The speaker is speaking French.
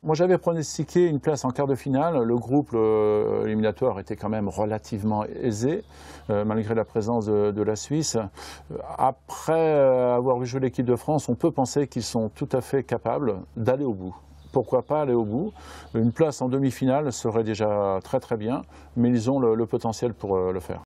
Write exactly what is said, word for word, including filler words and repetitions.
Moi j'avais pronostiqué une place en quart de finale. Le groupe le, éliminatoire était quand même relativement aisé, euh, malgré la présence de, de la Suisse. Après euh, avoir vu jouer l'équipe de France, on peut penser qu'ils sont tout à fait capables d'aller au bout. Pourquoi pas aller au bout? Une place en demi-finale serait déjà très très bien, mais ils ont le, le potentiel pour euh, le faire.